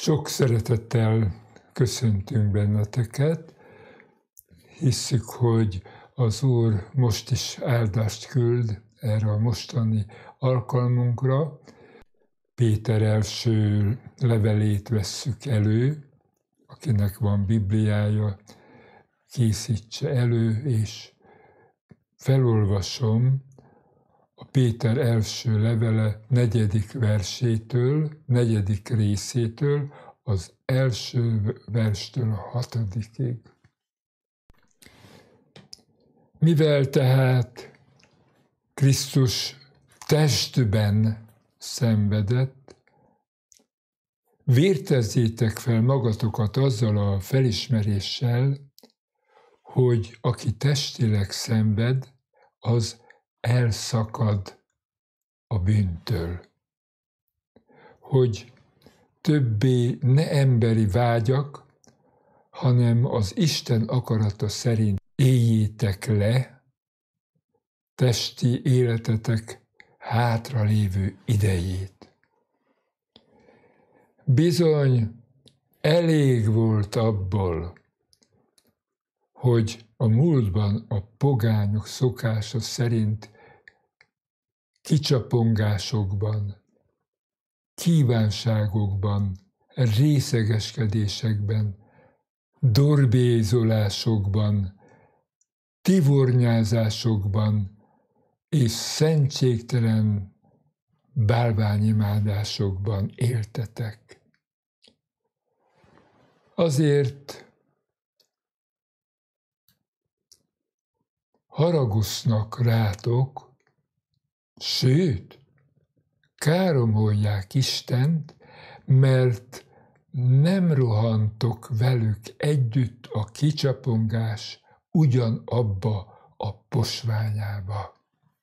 Sok szeretettel köszöntünk benneteket. Hisszük, hogy az Úr most is áldást küld erre a mostani alkalmunkra. Péter első levelét vesszük elő, akinek van Bibliája, készítse elő, és felolvasom a Péter első levele 4. versétől, 4. részétől, az első verstől a 6. Mivel tehát Krisztus testben szenvedett, vértezzétek fel magatokat azzal a felismeréssel, hogy aki testileg szenved, az elszakad a bűntől. Hogy többé ne emberi vágyak, hanem az Isten akarata szerint éljétek le testi életetek hátralévő idejét. Bizony elég volt abból, hogy a múltban a pogányok szokása szerint kicsapongásokban, kívánságokban, részegeskedésekben, dorbézolásokban, tivornyázásokban és szentségtelen bálványimádásokban éltetek. Azért haragusznak rátok, sőt, káromolják Istent, mert nem rohantok velük együtt a kicsapongás ugyanabba a posványába.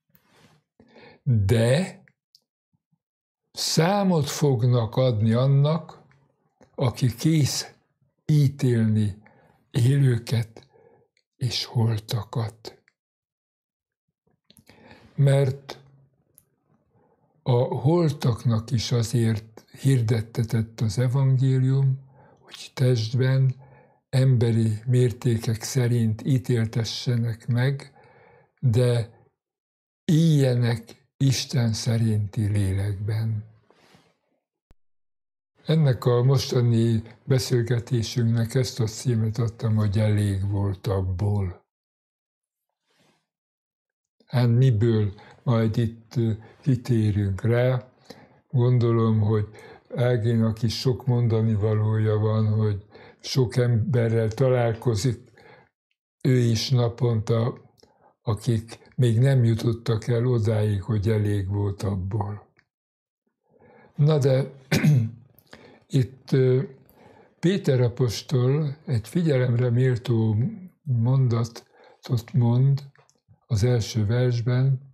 De számot fognak adni annak, aki kész ítélni élőket és holtakat. Mert a holtaknak is azért hirdettetett az evangélium, hogy testben emberi mértékek szerint ítéltessenek meg, de éljenek Isten szerinti lélekben. Ennek a mostani beszélgetésünknek ezt a címet adtam, hogy elég volt abból. Hát miből majd itt kitérünk rá. Gondolom, hogy Áginak is sok mondani valója van, hogy sok emberrel találkozik, ő is naponta, akik még nem jutottak el odáig, hogy elég volt abból. Na de itt Péter apostol egy figyelemre méltó mondatot mond az első versben.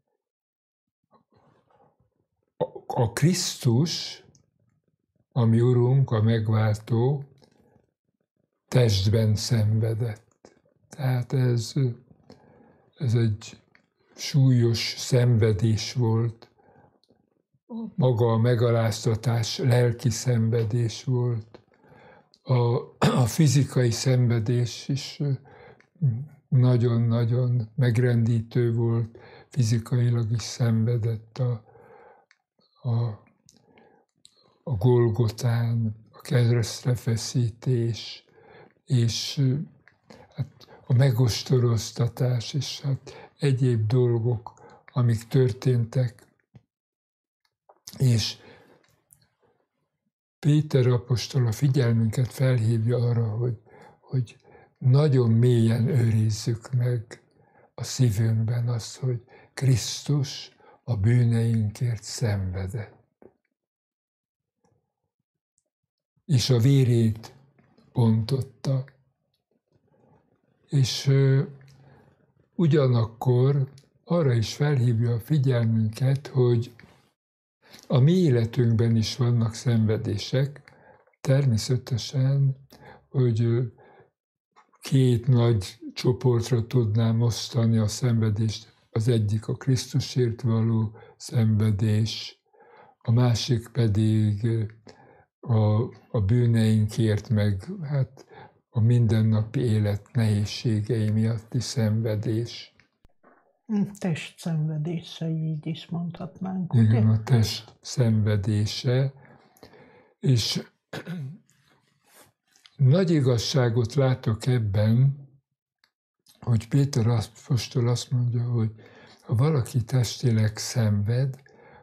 A Krisztus, a mi Urunk, a megváltó, testben szenvedett. Tehát ez egy súlyos szenvedés volt. Maga a megaláztatás lelki szenvedés volt. A fizikai szenvedés is nagyon-nagyon megrendítő volt, fizikailag is szenvedett a Golgotán, a keresztre feszítés, és hát a megostoroztatás, és hát egyéb dolgok, amik történtek. És Péter apostol a figyelmünket felhívja arra, hogy nagyon mélyen őrizzük meg a szívünkben azt, hogy Krisztus a bűneinkért szenvedett. És a vérét ontotta. És ugyanakkor arra is felhívja a figyelmünket, hogy a mi életünkben is vannak szenvedések, természetesen, hogy két nagy csoportra tudnám osztani a szenvedést. Az egyik a Krisztusért való szenvedés, a másik pedig a bűneinkért, meg hát a mindennapi élet nehézségei miatti szenvedés. Test szenvedése, így is mondhatnánk. Igen, ugye? a test szenvedése, és nagy igazságot látok ebben, hogy Péter apostol azt mondja, hogy ha valaki testileg szenved,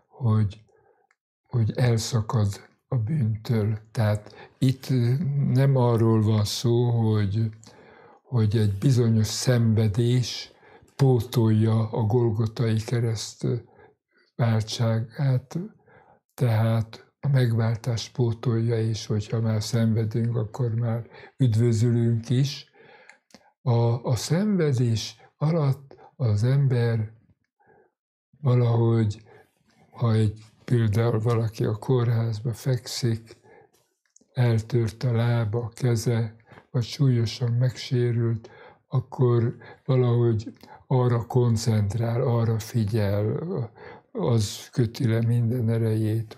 hogy elszakad a bűntől. Tehát itt nem arról van szó, hogy egy bizonyos szenvedés pótolja a Golgotai kereszt váltságát, tehát a megváltás pótolja is, hogyha már szenvedünk, akkor már üdvözülünk is. A szenvedés alatt az ember valahogy, ha például valaki a kórházba fekszik, eltört a lába, a keze, vagy súlyosan megsérült, akkor valahogy arra koncentrál, arra figyel, az köti le minden erejét,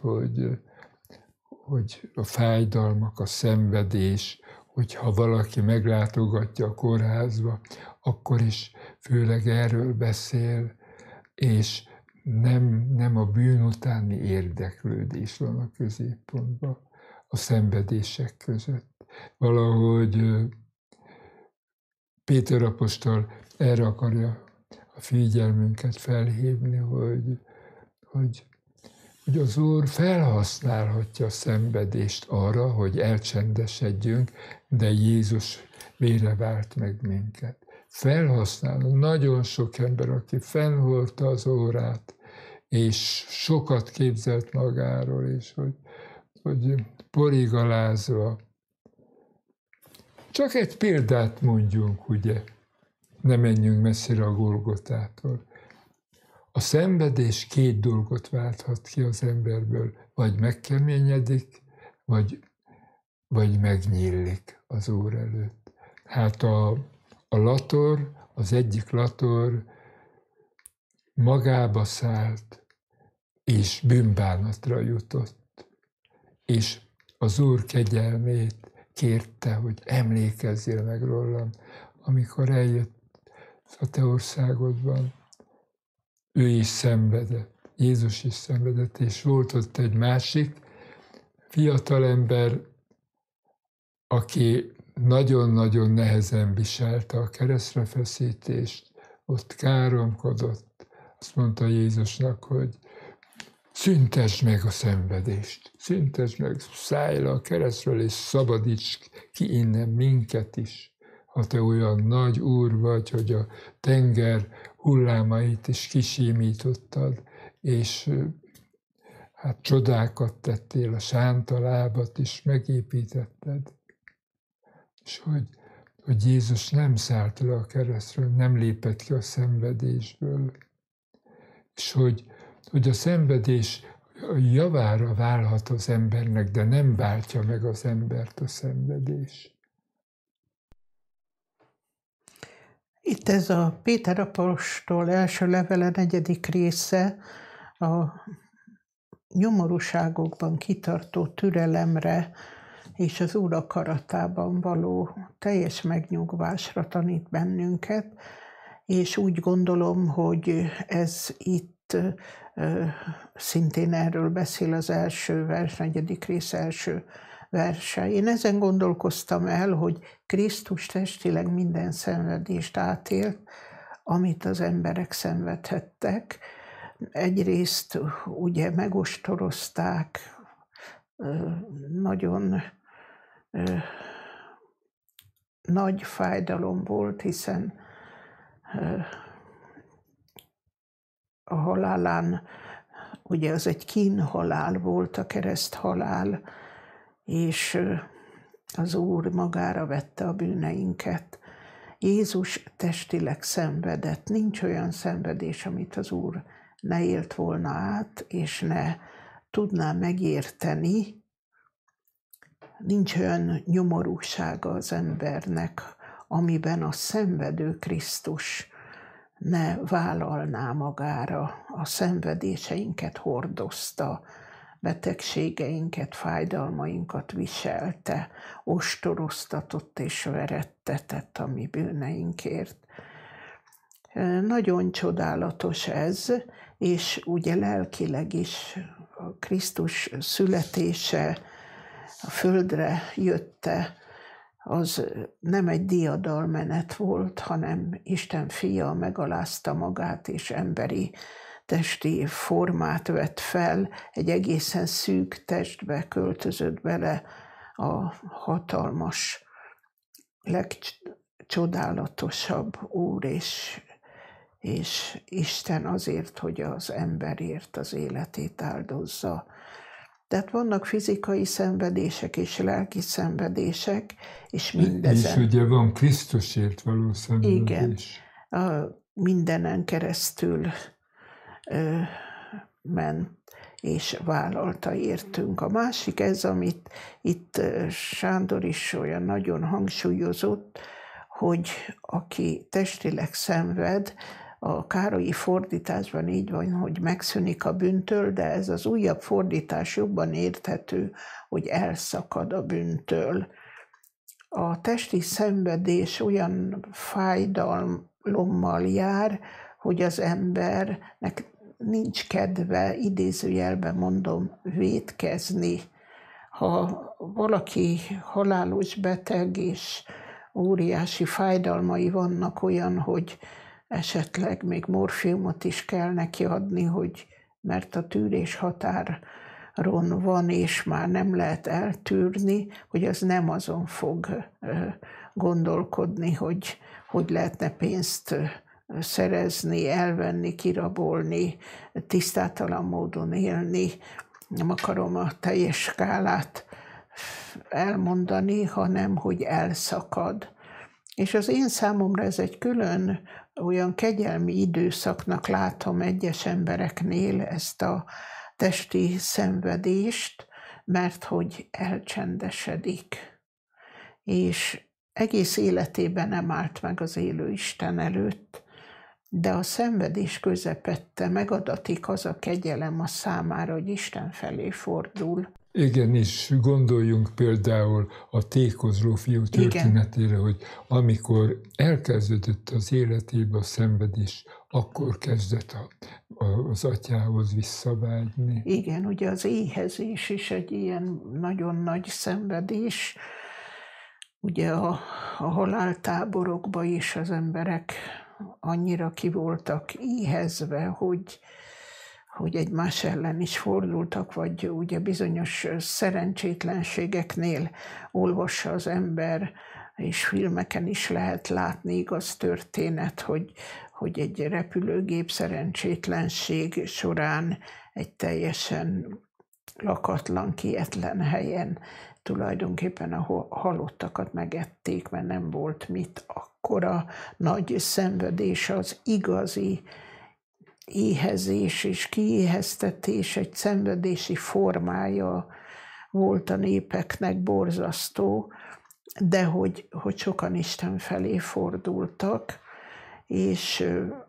hogy a fájdalmak, a szenvedés, hogyha valaki meglátogatja a kórházba, akkor is főleg erről beszél, és nem a bűn utáni érdeklődés van a középpontban a szenvedések között. Valahogy Péter apostol erre akarja a figyelmünket felhívni, hogy az Úr felhasználhatja a szenvedést arra, hogy elcsendesedjünk, de Jézus vére vált meg minket. Felhasználja. Nagyon sok ember, aki fennhordta az órát, és sokat képzelt magáról, és hogy porigalázva. Csak egy példát mondjunk, ugye, ne menjünk messzire a Golgotától. A szenvedés két dolgot válthat ki az emberből, vagy megkeményedik, vagy megnyílik az Úr előtt. Hát a lator, az egyik lator magába szállt, és bűnbánatra jutott, és az Úr kegyelmét kérte, hogy emlékezzél meg rólam, amikor eljött a te országodban. Ő is szenvedett, Jézus is szenvedett, és volt ott egy másik fiatalember, aki nagyon-nagyon nehezen viselte a keresztrefeszítést, ott káromkodott. Azt mondta Jézusnak, hogy szüntesd meg a szenvedést, szüntesd meg, szállj le a keresztről, és szabadíts ki innen minket is. Ha te olyan nagy Úr vagy, hogy a tenger hullámait is kisímítottad, és hát csodákat tettél, a sánta lábat is megépítetted. És hogy Jézus nem szállt le a keresztről, nem lépett ki a szenvedésből. És hogy a szenvedés javára válhat az embernek, de nem váltja meg az embert a szenvedés. Itt ez a Péter apostol első levele 4. része a nyomorúságokban kitartó türelemre és az Úr akaratában való teljes megnyugvásra tanít bennünket, és úgy gondolom, hogy ez itt szintén erről beszél az első vers, 4. rész első verse. Én ezen gondolkoztam el, hogy Krisztus testileg minden szenvedést átélt, amit az emberek szenvedhettek. Egyrészt ugye megostorozták, nagyon nagy fájdalom volt, hiszen a halálán, ugye az egy kínhalál volt, a kereszthalál, és az Úr magára vette a bűneinket. Jézus testileg szenvedett. Nincs olyan szenvedés, amit az Úr ne élt volna át, és ne tudná megérteni. Nincs olyan nyomorúsága az embernek, amiben a szenvedő Krisztus ne vállalná magára, a szenvedéseinket hordozta, betegségeinket, fájdalmainkat viselte, ostoroztatott és verettetett a mi bűneinkért. Nagyon csodálatos ez, és ugye lelkileg is a Krisztus születése, a földre jötte, az nem egy diadalmenet volt, hanem Isten fia megalázta magát, és emberi testi formát vett fel, egy egészen szűk testbe költözött bele a hatalmas, legcsodálatosabb Úr és Isten azért, hogy az emberért az életét áldozza. Tehát vannak fizikai szenvedések és lelki szenvedések, és mindezen. És ugye van Krisztusért való szenvedés. Igen, mindenen keresztül ment és vállalta értünk. A másik ez, amit itt Sándor is olyan nagyon hangsúlyozott, hogy aki testileg szenved, a Károlyi fordításban így van, hogy megszűnik a bűntől, de ez az újabb fordítás jobban érthető, hogy elszakad a bűntől. A testi szenvedés olyan fájdalommal jár, hogy az embernek nincs kedve, idézőjelben mondom, vétkezni. Ha valaki halálos beteg és óriási fájdalmai vannak, olyan, hogy esetleg még morfiumot is kell neki adni, mert a tűrés határon van, és már nem lehet eltűrni, hogy az nem azon fog gondolkodni, hogy lehetne pénzt szerezni, elvenni, kirabolni, tisztátalan módon élni. Nem akarom a teljes skálát elmondani, hanem hogy elszakad. És az én számomra ez egy külön olyan kegyelmi időszaknak látom egyes embereknél ezt a testi szenvedést, mert hogy elcsendesedik. És egész életében nem állt meg az élő Isten előtt, de a szenvedés közepette megadatik az a kegyelem a számára, hogy Isten felé fordul. Igen, és gondoljunk például a tékozló fiú történetére, hogy amikor elkezdődött az életébe a szenvedés, akkor kezdett az atyához visszavágyni. Igen, ugye az éhezés is egy ilyen nagyon nagy szenvedés. Ugye a haláltáborokban is az emberek annyira ki voltak éhezve, hogy egymás ellen is fordultak, vagy ugye bizonyos szerencsétlenségeknél olvassa az ember, és filmeken is lehet látni igaz történet, hogy egy repülőgép szerencsétlenség során egy teljesen lakatlan, kietlen helyen tulajdonképpen a halottakat megették, mert nem volt mit. Akkora nagy szenvedés, az igazi éhezés és kiéheztetés, egy szenvedési formája volt a népeknek, borzasztó, de hogy sokan Isten felé fordultak, és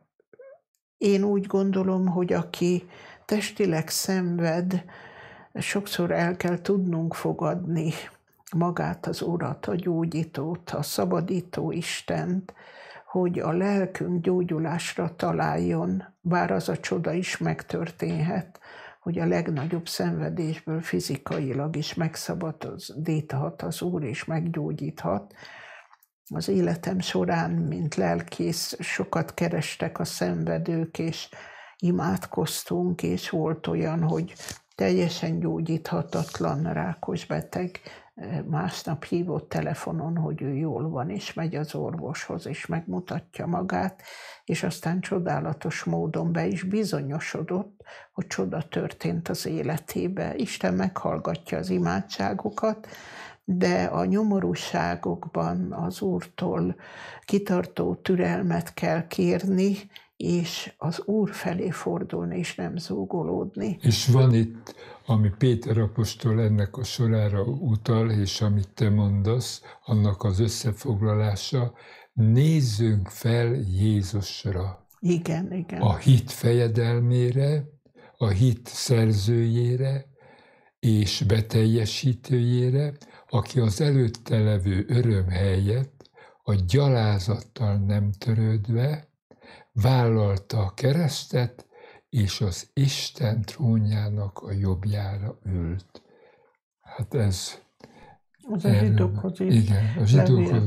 én úgy gondolom, hogy aki testileg szenved, sokszor el kell tudnunk fogadni magát az Urat, a gyógyítót, a szabadító Istent, hogy a lelkünk gyógyulásra találjon, bár az a csoda is megtörténhet, hogy a legnagyobb szenvedésből fizikailag is megszabadíthat az Úr, és meggyógyíthat. Az életem során, mint lelkész, sokat kerestek a szenvedők, és imádkoztunk, és volt olyan, hogy teljesen gyógyíthatatlan rákos beteg másnap hívott telefonon, hogy ő jól van, és megy az orvoshoz, és megmutatja magát, és aztán csodálatos módon be is bizonyosodott, hogy csoda történt az életébe. Isten meghallgatja az imádságokat, de a nyomorúságokban az Úrtól kitartó türelmet kell kérni, és az Úr felé fordulni, és nem zúgolódni. És van itt, ami Péter apostol ennek a sorára utal, és amit te mondasz, annak az összefoglalása, nézzünk fel Jézusra. Igen, igen. A hit fejedelmére, a hit szerzőjére, és beteljesítőjére, aki az előtte levő öröm helyett a gyalázattal nem törődve vállalta a keresztet, és az Isten trónjának a jobbjára ült. Hát ez... Az a zsidókhoz is. Igen, a zsidókhoz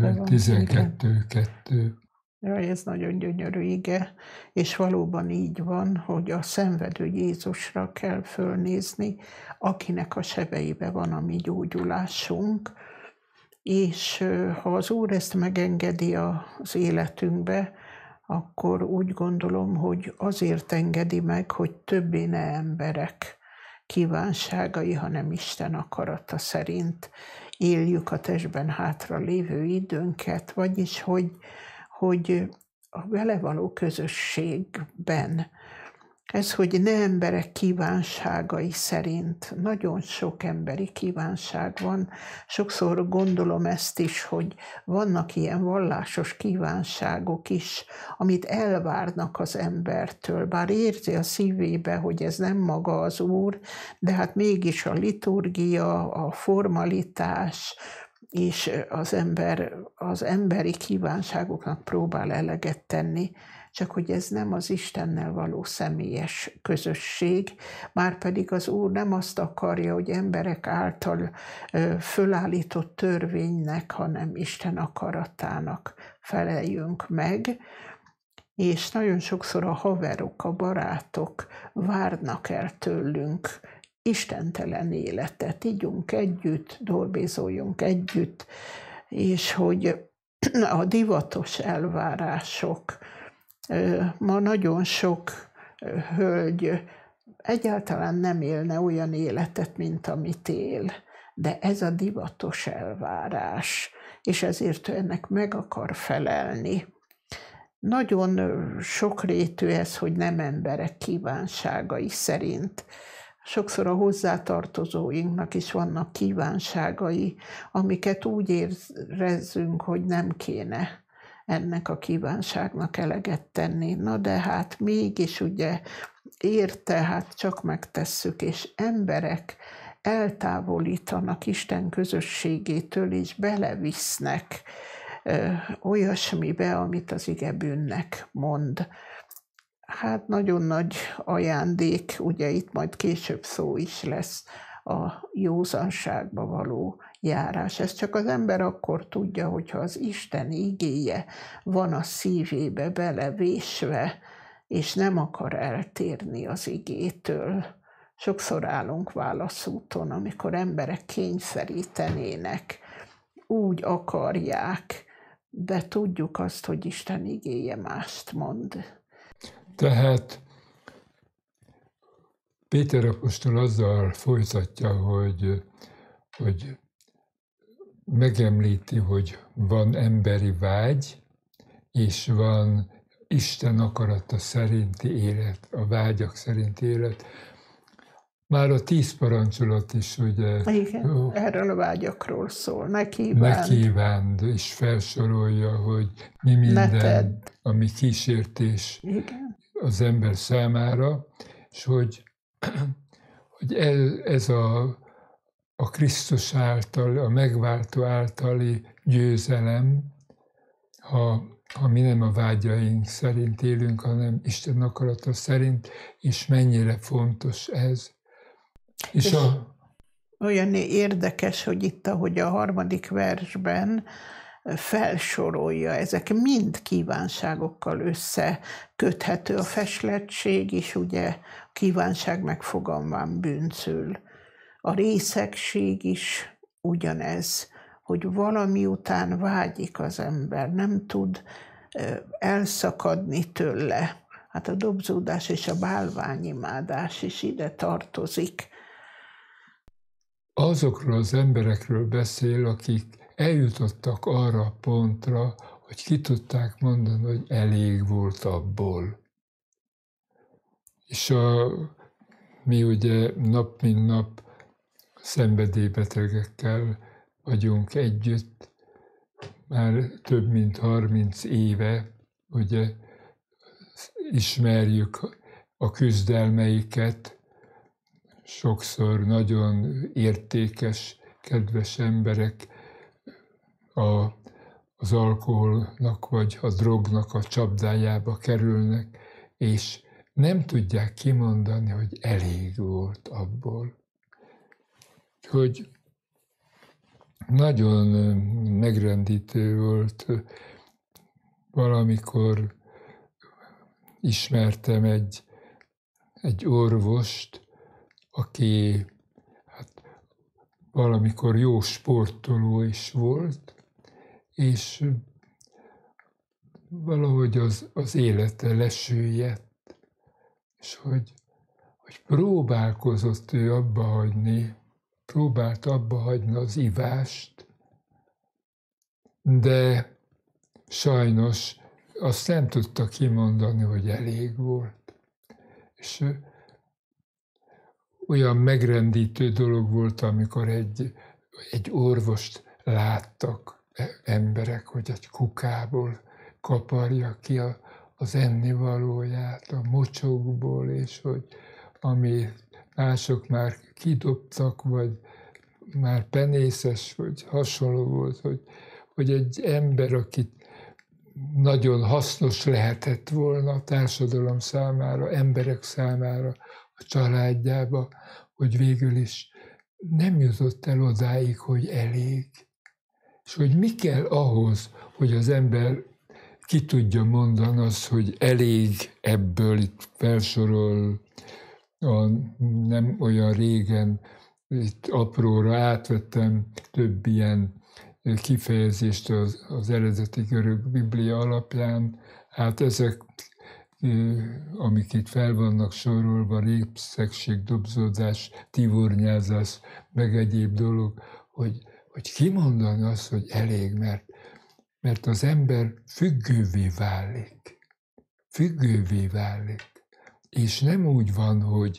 12:2. Jaj, ez nagyon gyönyörű ige, és valóban így van, hogy a szenvedő Jézusra kell fölnézni, akinek a sebeibe van a mi gyógyulásunk, és ha az Úr ezt megengedi az életünkbe, akkor úgy gondolom, hogy azért engedi meg, hogy többé ne emberek kívánságai, hanem Isten akarata szerint éljük a testben hátra lévő időnket, vagyis hogy a vele való közösségben, ez, hogy ne emberek kívánságai szerint, nagyon sok emberi kívánság van. Sokszor gondolom ezt is, hogy vannak ilyen vallásos kívánságok is, amit elvárnak az embertől, bár érzi a szívébe, hogy ez nem maga az Úr, de hát mégis a liturgia, a formalitás, és az emberi kívánságoknak próbál eleget tenni, csak hogy ez nem az Istennel való személyes közösség, márpedig az Úr nem azt akarja, hogy emberek által fölállított törvénynek, hanem Isten akaratának feleljünk meg, és nagyon sokszor a haverok, a barátok várnak el tőlünk istentelen életet, ígyunk együtt, dolgozóljunk együtt, és hogy a divatos elvárások, ma nagyon sok hölgy egyáltalán nem élne olyan életet, mint amit él, de ez a divatos elvárás, és ezért ennek meg akar felelni. Nagyon sokrétű ez, hogy nem emberek kívánságai szerint. Sokszor a hozzátartozóinknak is vannak kívánságai, amiket úgy érezzünk, hogy nem kéne ennek a kívánságnak eleget tenni. Na de hát mégis ugye érte, hát csak megtesszük, és emberek eltávolítanak Isten közösségétől, és belevisznek olyasmibe, amit az ige bűnnek mond. Hát nagyon nagy ajándék, ugye itt majd később szó is lesz a józanságba való járás. Ez csak az ember akkor tudja, hogyha az Isten igéje van a szívébe belevésve, és nem akar eltérni az igétől. Sokszor állunk válaszúton, amikor emberek kényszerítenének, úgy akarják, de tudjuk azt, hogy Isten igéje mást mond. Tehát Péter apostol azzal folytatja, hogy megemlíti, hogy van emberi vágy, és van Isten akarata szerinti élet, a vágyak szerinti élet. Már a 10 parancsolat is, ugye... Igen, erről a vágyakról szól. Ne kívánd, és felsorolja, hogy mi minden, ami kísértés az ember számára, és hogy ez a Krisztus által, a megváltó általi győzelem, ha mi nem a vágyaink szerint élünk, hanem Isten akarata szerint, és mennyire fontos ez. És olyan érdekes, hogy itt, ahogy a 3. versben felsorolja, ezek mind kívánságokkal összeköthető. A feslettség is ugye kívánság megfogalmán bűncül. A részegség is ugyanez, hogy valami után vágyik az ember, nem tud elszakadni tőle. Hát a dobzódás és a bálványimádás is ide tartozik. Azokról az emberekről beszél, akik eljutottak arra a pontra, hogy ki tudták mondani, hogy elég volt abból. És mi ugye nap mint nap szenvedélybetegekkel vagyunk együtt, már több mint 30 éve, ugye ismerjük a küzdelmeiket, sokszor nagyon értékes, kedves emberek az alkoholnak vagy a drognak a csapdájába kerülnek, és nem tudják kimondani, hogy elég volt abból. Hogy nagyon megrendítő volt, valamikor ismertem egy orvost, aki valamikor jó sportoló is volt, és valahogy az élete lesüllyedt, és hogy próbálkozott ő próbált abba hagyni az ivást, de sajnos azt nem tudta kimondani, hogy elég volt. És olyan megrendítő dolog volt, amikor egy orvost láttak emberek, hogy egy kukából kaparja ki az ennivalóját, a mocsokból, és hogy ami mások már kidobtak, vagy már penészes, vagy hasonló volt, hogy egy ember, akit nagyon hasznos lehetett volna a társadalom számára, emberek számára, a családjába, hogy végül is nem jutott el odáig, hogy elég. És hogy mi kell ahhoz, hogy az ember ki tudja mondani azt, hogy elég ebből, itt felsorol nem olyan régen, itt apróra átvettem több ilyen kifejezést az eredeti görög Biblia alapján. Hát ezek, amik itt fel vannak sorolva, répszegség, dobzódás, tivornyázás, meg egyéb dolog, hogy kimondani azt, hogy elég, mert az ember függővé válik. Függővé válik. És nem úgy van, hogy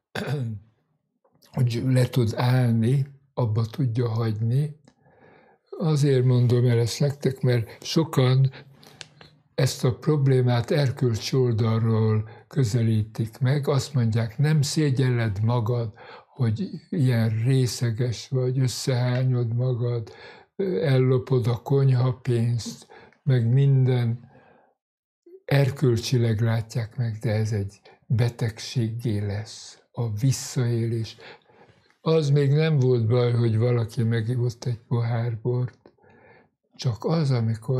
le tud állni, abba tudja hagyni. Azért mondom el ezt nektek, mert sokan ezt a problémát erkölcsi oldalról közelítik meg. Azt mondják, nem szégyelled magad, hogy ilyen részeges vagy, összehányod magad, ellopod a konyhapénzt, meg minden. Erkölcsileg látják meg, de ez egy betegséggé lesz, a visszaélés. Az még nem volt baj, hogy valaki megivott egy pohár bort, csak az,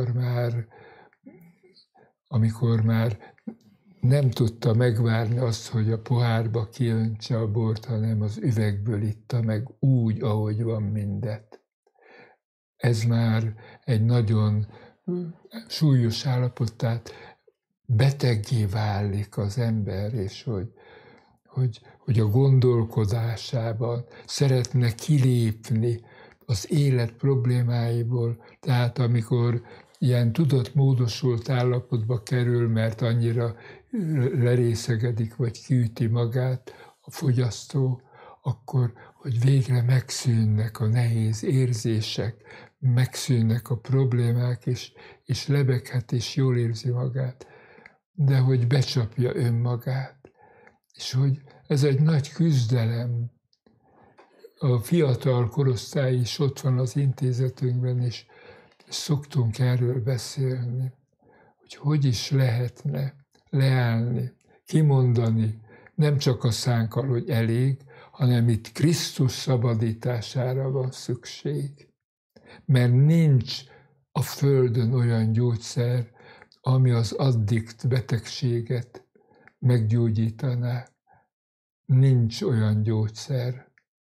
amikor már nem tudta megvárni azt, hogy a pohárba kiöntse a bort, hanem az üvegből itta meg úgy, ahogy van mindet. Ez már egy nagyon súlyos állapot, tehát beteggé válik az ember, és hogy a gondolkodásában szeretne kilépni az élet problémáiból, tehát amikor ilyen tudatmódosult állapotba kerül, mert annyira lerészegedik, vagy kiüti magát a fogyasztó, akkor, hogy végre megszűnnek a nehéz érzések, megszűnnek a problémák, és lebeghet, és jól érzi magát, de hogy becsapja önmagát. És hogy ez egy nagy küzdelem. A fiatal korosztály is ott van az intézetünkben, és szoktunk erről beszélni, hogy is lehetne leállni, kimondani, nem csak a szánkkal, hogy elég, hanem itt Krisztus szabadítására van szükség. Mert nincs a Földön olyan gyógyszer, ami az addikt betegséget meggyógyítaná. Nincs olyan gyógyszer.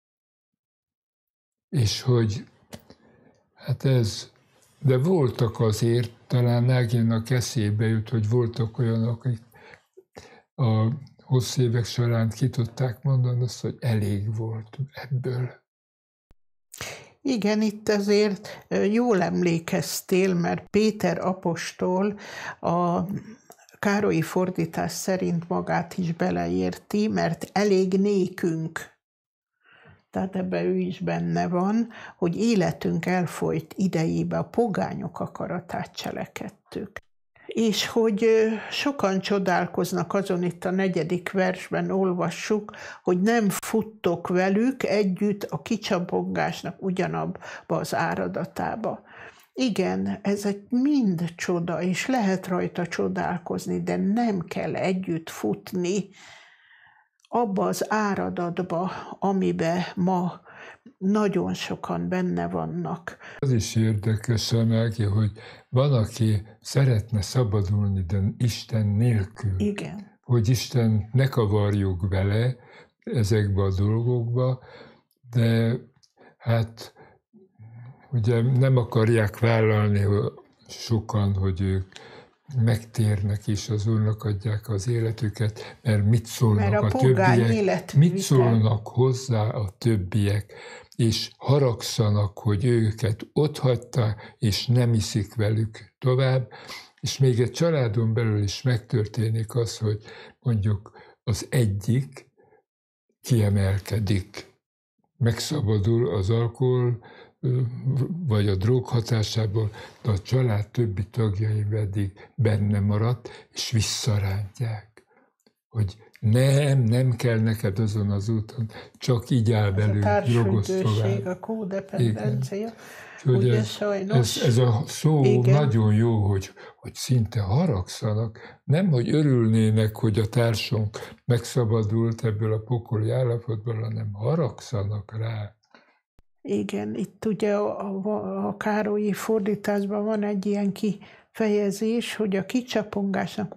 És hogy hát ez, de voltak azért, talán Náginak eszébe jut, hogy voltak olyanok, akik a hosszú évek során ki tudták mondani azt, hogy elég volt ebből. Igen, itt azért jól emlékeztél, mert Péter apostol a Károlyi fordítás szerint magát is beleérti, mert elég nékünk. Tehát ebben ő is benne van, hogy életünk elfolyt idejébe a pogányok akaratát cselekedtük. És hogy sokan csodálkoznak azon, itt a 4. versben olvassuk, hogy nem futtok velük együtt a kicsapongásnak ugyanabba az áradatába. Igen, ezek mind csoda, és lehet rajta csodálkozni, de nem kell együtt futni abba az áradatba, amiben ma nagyon sokan benne vannak. Az is érdekes, Amági, hogy van, aki szeretne szabadulni, de Isten nélkül. Igen. Hogy Isten ne kavarjuk bele ezekbe a dolgokba, de hát ugye nem akarják vállalni sokan, hogy ők megtérnek és az Úrnak adják az életüket, mert mit szólnak a többiek, mit szólnak hozzá a többiek, és haragszanak, hogy őket otthagyta, és nem iszik velük tovább, és még egy családon belül is megtörténik az, hogy mondjuk az egyik kiemelkedik, megszabadul az alkohol vagy a drog hatásából, de a család többi tagjai pedig benne maradt, és visszarántják, hogy nem kell neked azon az úton, csak így áll velünk, drogozz tovább. A kódependencia. Ugye ez a szó igen. Nagyon jó, hogy szinte haragszanak, nem, hogy örülnének, hogy a társunk megszabadult ebből a pokoli állapotból, hanem haragszanak rá. Igen, itt ugye a Károlyi fordításban van egy ilyen kifejezés, hogy a kicsapongásnak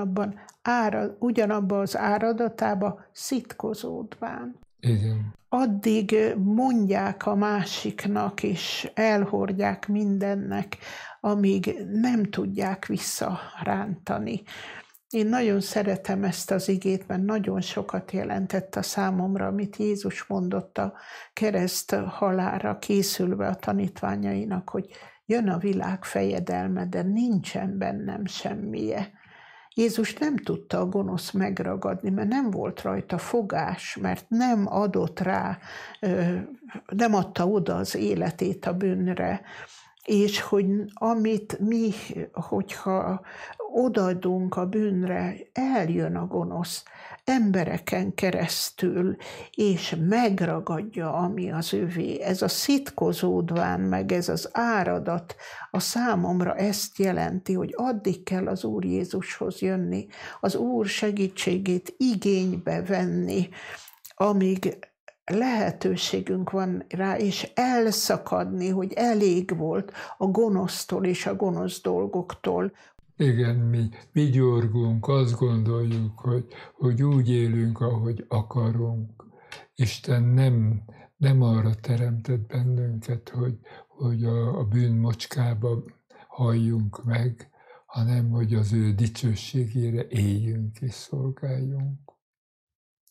ugyanabba az áradatába szitkozódván. Igen. Addig mondják a másiknak, és elhordják mindennek, amíg nem tudják visszarántani. Én nagyon szeretem ezt az igét, mert nagyon sokat jelentett a számomra, amit Jézus mondott a kereszt halálra készülve a tanítványainak, hogy jön a világ fejedelme, de nincsen bennem semmije. Jézus nem tudta a gonosz megragadni, mert nem volt rajta fogás, mert nem adott rá, nem adta oda az életét a bűnre, és hogy amit mi, hogyha odaadunk a bűnre, eljön a gonosz embereken keresztül, és megragadja, ami az övé. Ez a szitkozódván, meg ez az áradat a számomra ezt jelenti, hogy addig kell az Úr Jézushoz jönni, az Úr segítségét igénybe venni, amíg lehetőségünk van rá, és elszakadni, hogy elég volt a gonosztól és a gonosz dolgoktól. Igen, mi vigyorgunk, azt gondoljuk, hogy úgy élünk, ahogy akarunk. Isten nem arra teremtett bennünket, hogy a bűn mocskába halljunk meg, hanem hogy az ő dicsőségére éljünk és szolgáljunk.